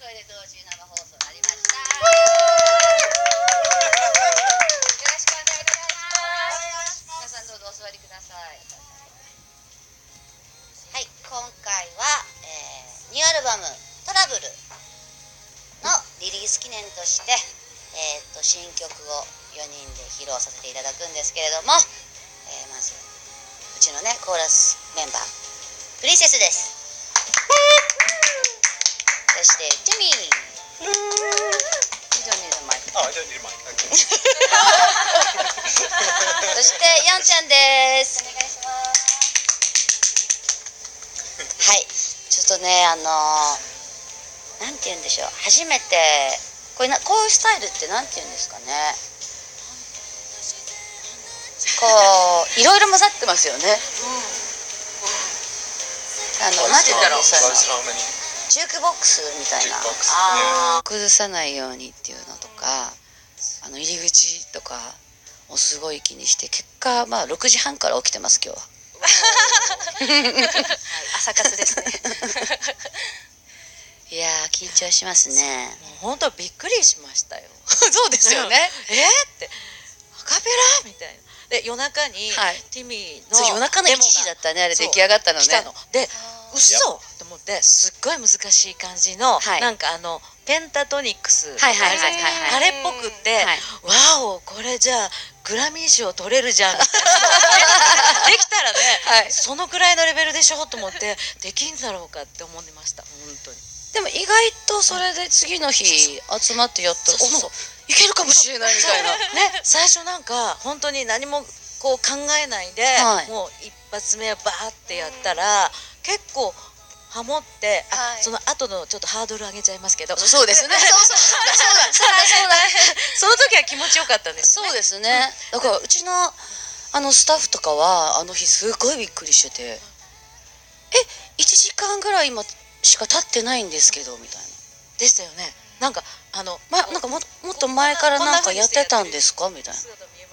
声で同時生放送になりました。よろしくお願いいたします。皆さんどうぞお座りください。はい、今回は、ニューアルバム「トラブル」のリリース記念として、新曲を4人で披露させていただくんですけれども、まずうちのねコーラスメンバープリンセスです。そしてティミー。You don't need a mic. Oh, I don't need a mic. Okay. そしてヤンちゃんです。お願いします。はい、ちょっとねなんて言うんでしょう。初めてこういうスタイルってなんて言うんですかね。こういろいろ混ざってますよね。なんて言うんだろう。ジュークボックスみたいな、崩さないようにっていうのとか、入り口とかをすごい気にして、結果まあ6時半から起きてます今日は。 朝活ですね。 いやー緊張しますね。 もう本当びっくりしましたよ。 そうですよね。 ってアカペラみたいな。で夜中にティミーの夜中の1時だったね、あれ出来上がったのね。 来たので嘘と思って、すっごい難しい感じの、なんかペンタトニックスあれっぽくって、わおこれじゃあグラミー賞取れるじゃんみたいな。できたらね、そのくらいのレベルでしょと思って、できんだろうかって思ってました。本当に。 でも意外とそれで次の日集まってやったら、いけるかもしれないみたいなね。最初なんか本当に何もこう考えないで、もう一発目はバーってやったら結構ハモって、その後のちょっとハードル上げちゃいますけど、 そうですね。 その時は気持ちよかったんです。 そうですね。だからうちのスタッフとかはあの日すごいびっくりしてて、1時間ぐらい今しか経ってないんですけどみたいな。 でしたよね。なんかなんかもっと前からなんかやってたんですかみたいな。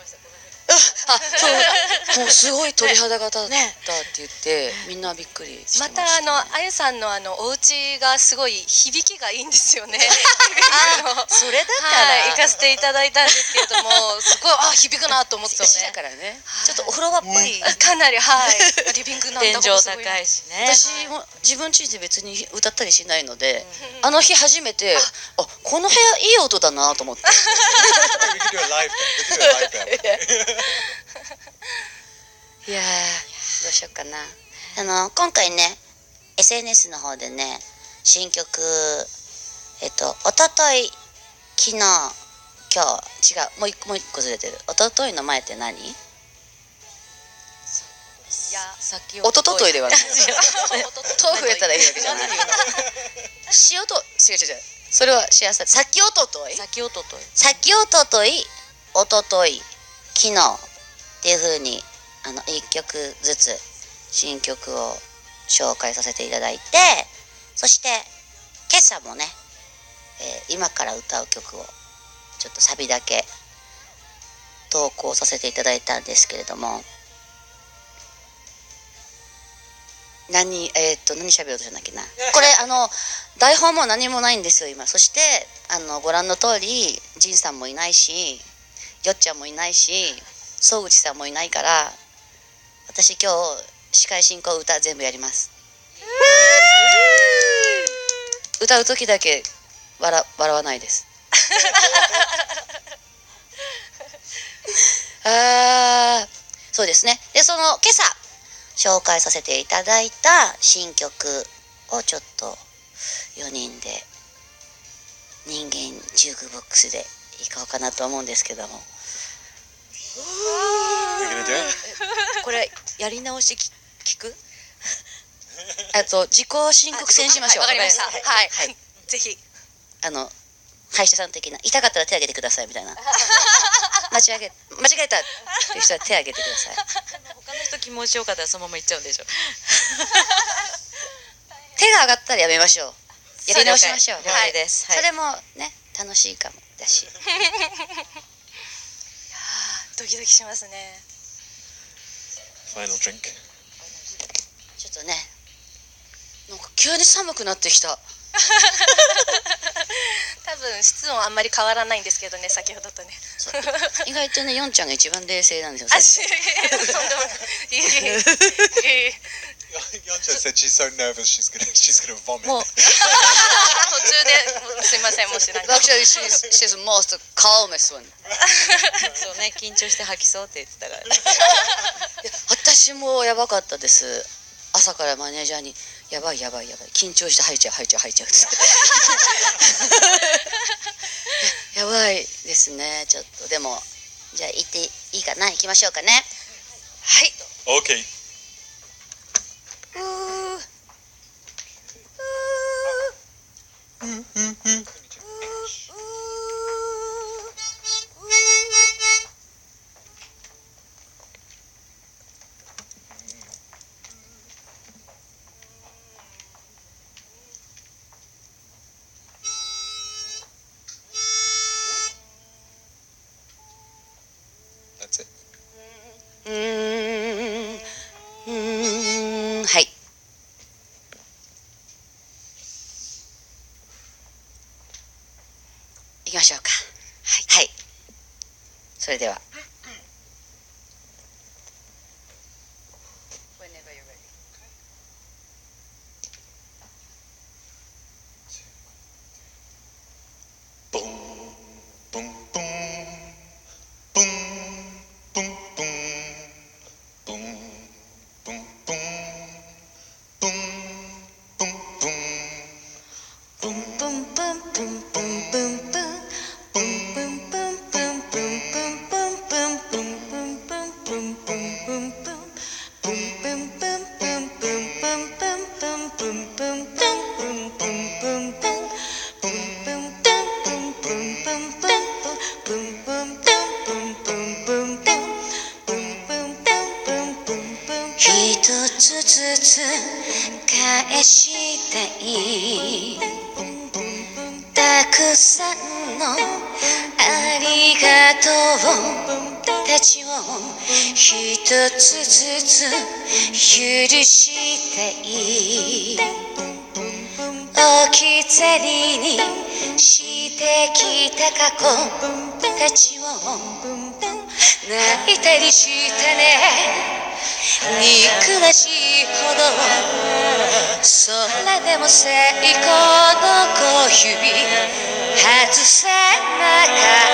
そう、もうすごい鳥肌が立ったって言ってみんなびっくりしてました。 またあゆさんのお家がすごい響きがいいんですよね。 それだから行かせていただいたんですけれども、すごい響くなと思ってね。 だからね、ちょっとお風呂場っぽい、 かなりリビングなんだ。 天井高いしね。 私も自分家で別に歌ったりしないので、あの日初めてこの部屋いい音だなと思って。いやーどうしようかな。今回ね SNS の方でね新曲おととい昨日今日違うもう一個ずれてる。おとといの前って何？おとといではない。豆腐えたらいいわけじゃない。塩と違うそれは幸せ。さっきおとといおととい昨日っていう風に1曲ずつ新曲を紹介させていただいて、そして今朝もね、今から歌う曲をちょっとサビだけ投稿させていただいたんですけれども、何喋ろうとしたんだっけな。これ台本も何もないんですよ今。そしてご覧の通りジンさんもいないし、よっちゃんもいないし、総口さんもいないから、私今日司会進行歌全部やります。歌う時だけ笑わないです。そうですね。で今朝紹介させていただいた新曲をちょっと4人で人間ジュークボックスでいこうかなと思うんですけども。 これやり直し聞く？ 自己申告制にしましょう。 わかりました。はい。ぜひ歯医者さん的な、痛かったら手挙げてくださいみたいな。間違えたっていう人は手挙げてください。 他の人気持ちよかったらそのまま言っちゃうんでしょ。 手が上がったらやめましょう。やり直しましょう。 はいです。 それもね楽しいかもだし。いやドキドキしますね。 Final drink。 ちょっとね、なんか急に寒くなってきた。 発音あんまり変わらないんですけどね、先ほどとね。 意外とね、ヨンちゃんが一番冷静なんですよ。 とんでもない。 Yoncha said she's so nervous she's gonna vomit. もう途中ですいません、もしなんか。 Actually, she's most calmest one. そうね、緊張して吐きそうって言ってたからね。 私もやばかったです。朝からマネージャーにやばい緊張して吐いちゃうやばいですね。ちょっとでもじゃあ行っていいかな、行きましょうかね。はい。 Okay. That's it. はい。行きましょうか。はい。それでは。一つずつ返したいたくさんのありがとうたちを一つずつ許したい置き去りにしてきた過去たちを泣いたりしたね憎らしいほどそれでも成功の小指外せなか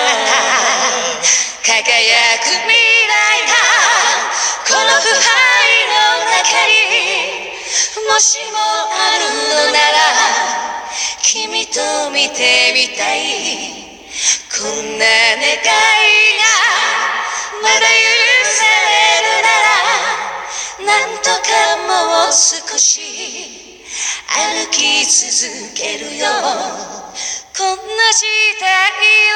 った輝く未来がこの腐敗の中にもしもあるのなら君と見てみたいこんな願いがまだ許されるならなんとかもう少し歩き続けるよこんな時代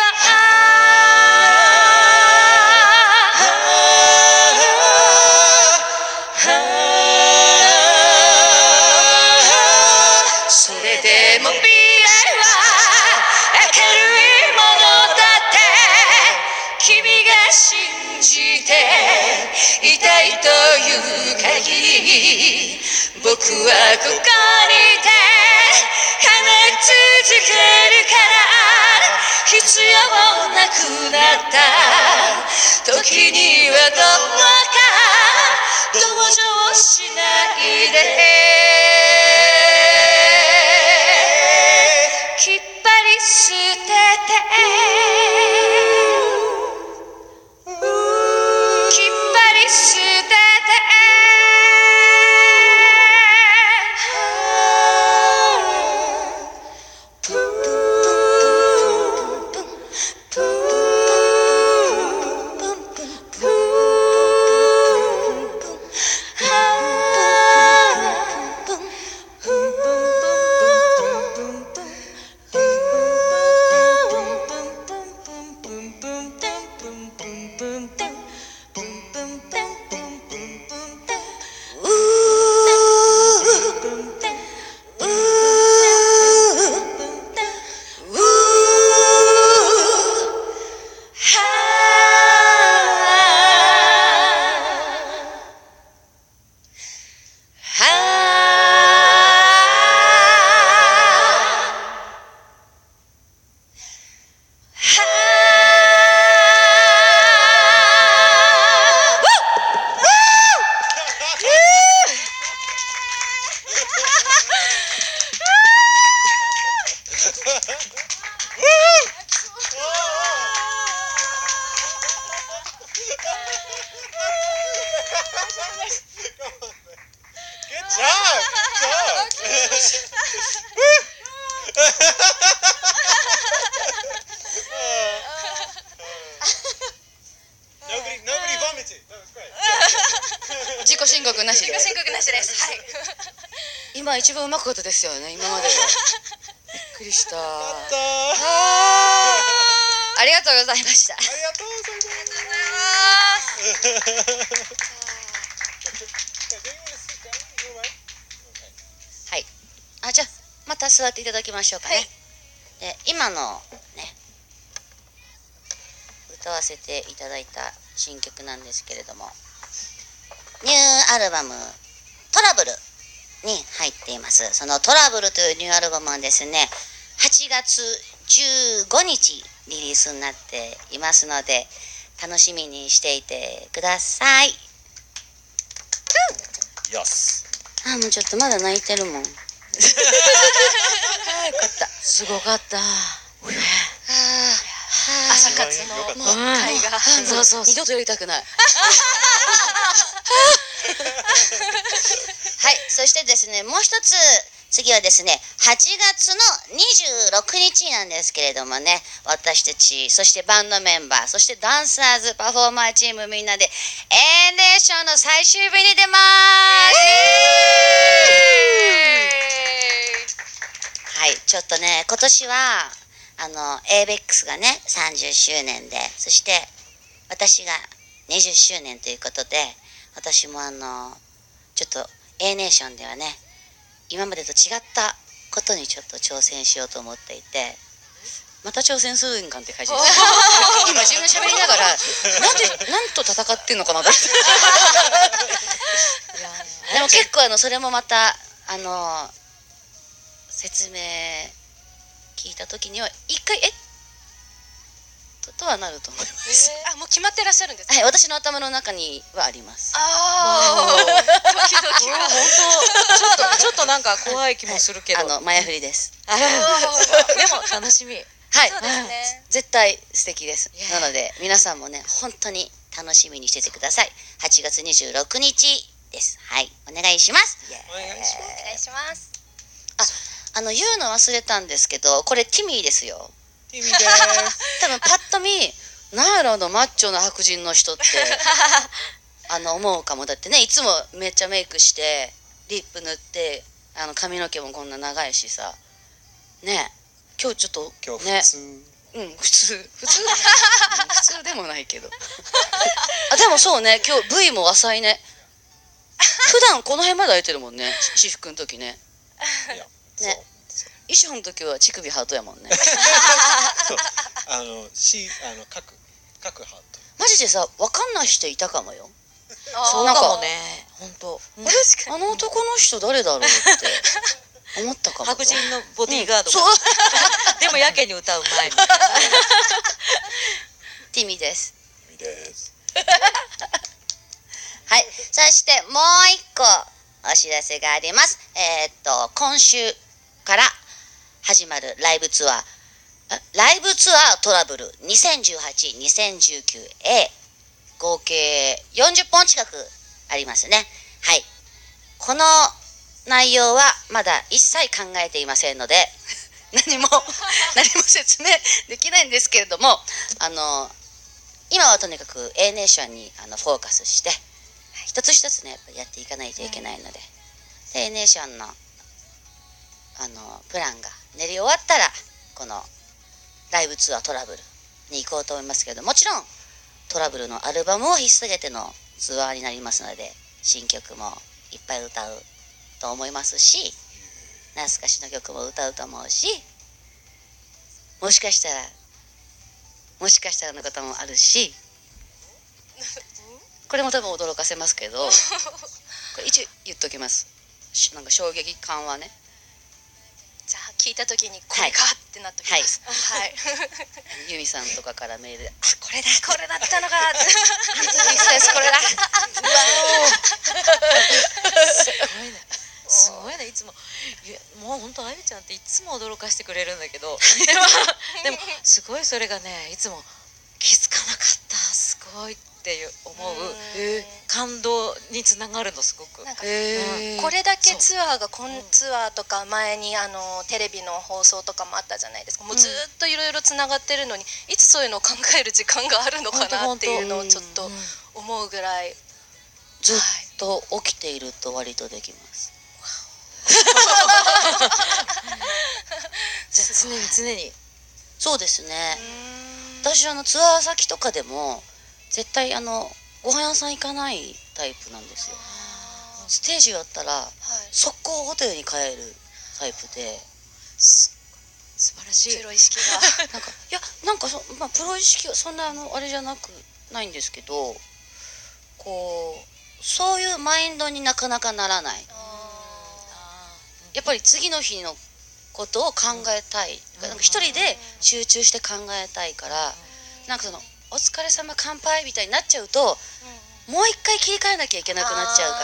それでも未来は明るいものだって君が信じていたいという限り僕はここにいて叶え続けるから必要なくなった時にはどうか同情しないできっぱり捨てて Nobody vomited. That was great. 自己申告なしで。 自己申告なしです。はい。 今一番うまかったですよね、今までで。びっくりした。ありがとうございました。 ありがとうございます。 はい。あ、じゃあまた座っていただきましょうかね。 はい、 で今のね歌わせていただいた新曲なんですけれども、ニューアルバム「トラブル」に入っています。その「トラブル」というニューアルバムはですね、8月15日リリースになっていますので、楽しみにしていてください。 Yes. あ、もうちょっとまだ泣いてるもん。よかった。 すごかった。 朝活の会が。 そうそう、二度とやりたくない。 はい、そしてですね、もう一つ、次はですね、8月の26日なんですけれどもね、私たち、そしてバンドメンバー、そしてダンサーズ、パフォーマーチームみんなで、エンレーションの最終日に出ます。はい、ちょっとね、今年は、ABEX がね、30周年で、そして私が20周年ということで、私もちょっと A ネーションではね、今までと違ったことにちょっと挑戦しようと思っていて、 また挑戦するんかんって感じです。今自分で喋りながら、なんと戦ってんのかなと。 でも結構それもまた説明聞いた時には一回とはなると思います。 あ、もう決まってらっしゃるんですか。 はい、私の頭の中にはあります。 ああ、ドキドキが。 本当ちょっとなんか怖い気もするけど。 前振りです。 でも楽しみ。 はい、 そうですね。 絶対素敵です。なので皆さんもね、本当に楽しみにしててください。8月26日です。はい、お願いします。 お願いします。 お願いします。 言うの忘れたんですけど、これティミーですよ。 ティミです。 多分パッと見、なんやろマッチョな白人の人って思うかも。だってね、いつもめっちゃメイクしてリップ塗って髪の毛もこんな長いしさね。今日ちょっと今日ね、 普通。 普通でもないけどあ、でもそうね、今日 V も浅いね。普段この辺まで開いてるもんね、私服の時ね。 いや、 ね、衣装の時は乳首ハートやもんね。 そう。各ハート。 マジでさ、分かんない人いたかもよ。 そうかもね。本当。 あの男の人誰だろうって思ったかも。 白人のボディーガード。 そう。 でもやけに歌う前に。 ティミです。 ティミです。 はい。そしてもう一個お知らせがあります。今週から始まるライブツアートラブル 2018-2019A 合計40本近くありますね。はい。この内容はまだ一切考えていませんので何も説明できないんですけれども、今はとにかく A ネーションにフォーカスして一つ一つね、やっぱりやっていかないといけないので、で A ネーションのプランが練り終わったらこのライブツアートラブルに行こうと思いますけど、もちろんトラブルのアルバムを引っ提げてのツアーになりますので、新曲もいっぱい歌うと思いますし、懐かしの曲も歌うと思うし、もしかしたらのこともあるし、これも多分驚かせますけど、これ一応言っときます。なんか衝撃感はね。 じゃあ聞いた時にこれかってなっておきます。はい。 ユミさんとかからメールで、 これだったのか。 これだ。 すごいね。いつももう本当あゆちゃんっていつも驚かしてくれるんだけど、でもすごいそれがね、いつも気づかなかった、すごいってっていう思う感動につながるのすごく。 なんかこれだけツアーがツアーとか前にテレビの放送とかもあったじゃないですか。もうずっといろいろつながってるのにいつそういうのを考える時間があるのかなっていうのをちょっと思うぐらい。 ずっと起きていると割とできます。 じゃあ常にそうですね。私ツアー先とかでも絶対ご飯屋さん行かないタイプなんですよ。ステージがあったら速攻ホテルに帰るタイプで、 素晴らしい。 プロ意識がなんかプロ意識はそんなあれじゃないんですけど、こうそういうマインドになかなかならない。やっぱり次の日のことを考えたい、なんか一人で集中して考えたいから、なんかお疲れ様乾杯みたいになっちゃうと、もう一回切り替えなきゃいけなくなっちゃうから、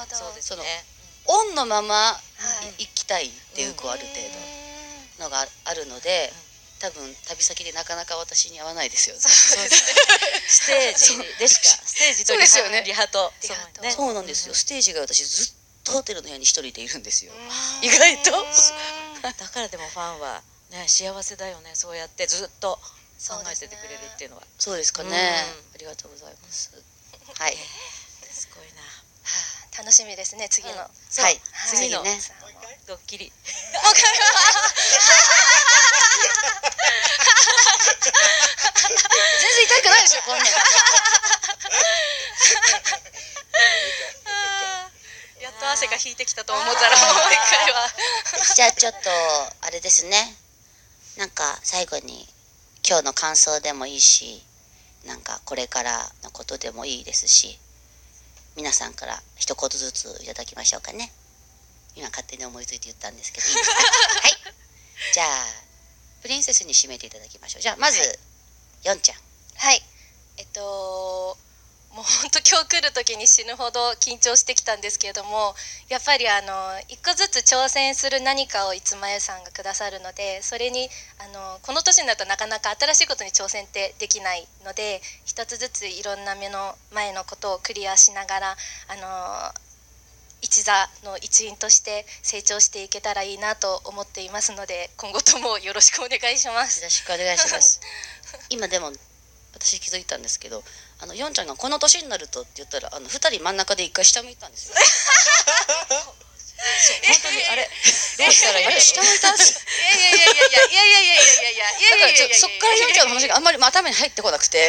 そのオンのまま行きたいっていうある程度のがあるので、多分旅先でなかなか私に合わないですよね。 ステージでしかステージとリハとそうなんですよ。ステージが私ずっとホテルの部屋に一人でいるんですよ。意外と。 だからでもファンはね幸せだよね。そうやってずっと考えててくれるっていうのは。 そうですかね。ありがとうございます。はい。 すごいな。 楽しみですね次の。 はい。次のね。 ドッキリ。 全然痛くないでしょこんなん。 やっと汗が引いてきたと思ったらもう一回は。 じゃあちょっとあれですね。なんか最後に今日の感想でもいいし、なんかこれからのことでもいいですし、皆さんから一言ずついただきましょうかね。今勝手に思いついて言ったんですけどいいですか。はい。じゃあプリンセスに締めていただきましょう。じゃあまずヨンちゃん。 はい。もう本当今日来る時に死ぬほど緊張してきたんですけれども、やっぱり一個ずつ挑戦する何かをいつまゆさんがくださるので、それにこの年になるとなかなか新しいことに挑戦ってできないので、一つずついろんな目の前のことをクリアしながら一座の一員として成長していけたらいいなと思っていますので、今後ともよろしくお願いします。 よろしくお願いします。今でも私気づいたんですけど、ヨンちゃんがこの年になるとって言ったら2人真ん中で一回下向いたんですよ。そう本当にあれどうしたらいいんだろう。下向いたんですよ。だからそっからヨンちゃんの話があんまり頭に入ってこなくて。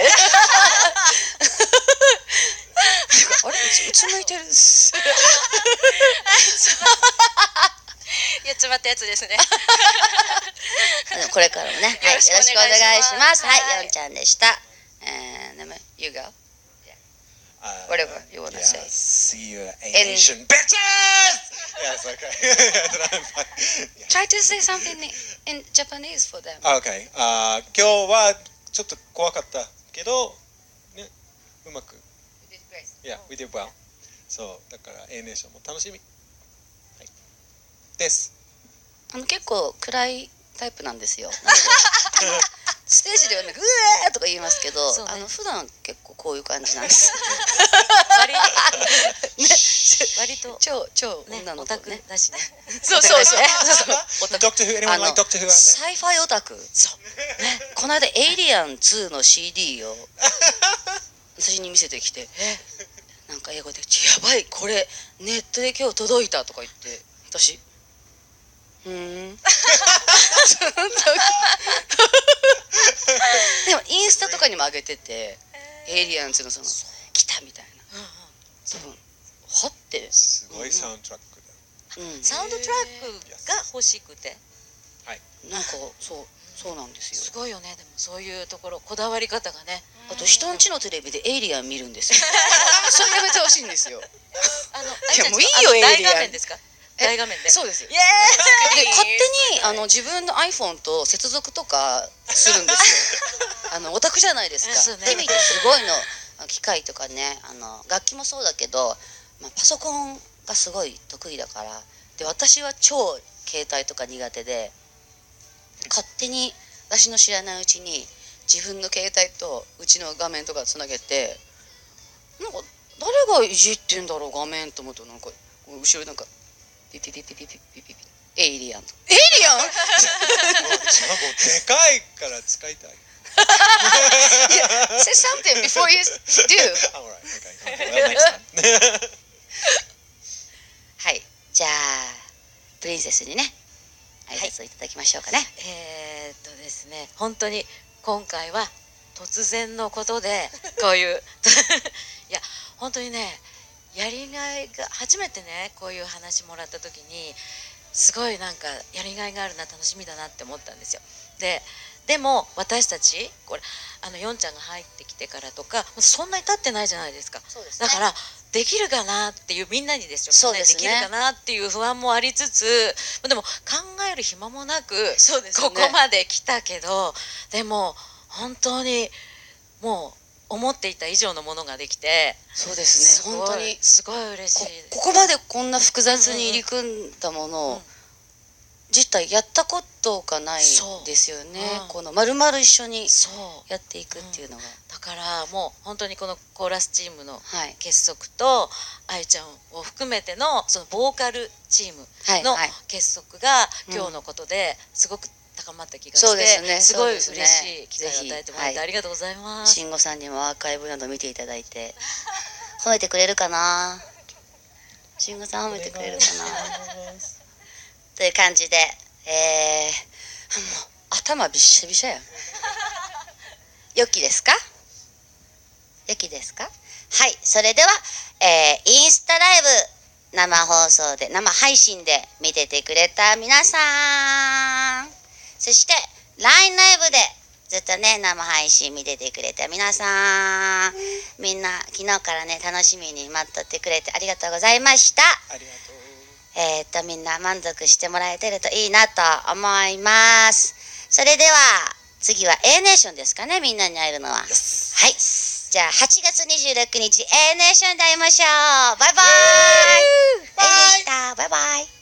あれうつ向いてる。 やっちまったやつですね。 これからもね、よろしくお願いします。はい、ヨンちゃんでした。You go. Whatever you want to say. See you at Asian bitches. Yes, okay. Try to say something in Japanese for them. Okay. 今日はちょっと怖かったけどね、うまく。Yeah, we did well. そうだから A ネーションも楽しみ。はい。です。 結構暗いタイプなんですよ。なのでステージではね、うえーとか言いますけど、普段結構こういう感じなんです。 割と超女の子ね。 だしね。 そう。 Doctor Who, anyone like Doctor Who? サイファイオタク。そうね。この間エイリアン2の CD を私に見せてきて、なんか英語でやばいこれネットで今日届いたとか言って、私。でもインスタとかにも上げてて、エイリアンズの来たみたいな、多分はってすごいサウンドトラックだ。 サウンドトラックが欲しくて、 なんかそうなんですよ。 すごいよね。でもそういうところこだわり方がね。 あと人ん家のテレビでエイリアン見るんですよ。それやめてほしいんですよ。いやもういいよエイリアン。 大画面ですか？大画面で。 そうです。で勝手に自分の iPhone と接続とかするんですよ。オタクじゃないですか。テレビってすごいの、機械とかね、楽器もそうだけど、パソコンがすごい得意だから。で私は超携帯とか苦手で、勝手に私の知らないうちに自分の携帯とうちの画面とかつなげてなんか誰がいじってんだろう画面と思うと、なんか後ろなんかピピピピピピピピピエイリアンとエイリアンもうでかいから使いたい。 Say something before you do. Alright, okay. Well, next time. はい、じゃあプリンセスにね挨拶をいただきましょうかね。 ですね、本当に今回は突然のことでこういういや本当にね、やりがいが初めてねこういう話もらった時にすごいなんかやりがいがあるな、楽しみだなって思ったんですよ。でも私たちこれヨンちゃんが入ってきてからとかそんなに経ってないじゃないですか。 そうですね、 だからできるかなっていう、みんなにですよ、 そうですね、 みんなにできるかなっていう不安もありつつ、でも考える暇もなくそうですね、 ここまで来たけど、でも本当にもう思っていた以上のものができて、 そうですね、本当にすごい嬉しい。 ここまでこんな複雑に入り組んだものを、自体やったことがないですよね。この丸々一緒にやっていくっていうのが、 だからもう本当にこのコーラスチームの結束と、愛ちゃんを含めてのそのボーカルチームの結束が今日のことですごく高まった気がして、すごい嬉しい機会を与えてもらってありがとうございます。 慎吾さんにもアーカイブなど見ていただいて褒めてくれるかな。慎吾さん褒めてくれるかなという感じで、もう頭びっしゃびしゃやん。良きですか？良きですか？はい、それでは、インスタライブ生放送で生配信で見ててくれた皆さん、そして LINE ライブでずっとね生配信見ててくれた皆さん、みんな昨日からね楽しみに待っとってくれてありがとうございました。 ありがとう。 みんな満足してもらえてるといいなと思います。それでは次は A ネーションですかね、みんなに会えるのは。はい、じゃあ8月26日 A ネーションで会いましょう。バイバイ。バイバイ。バイバイ。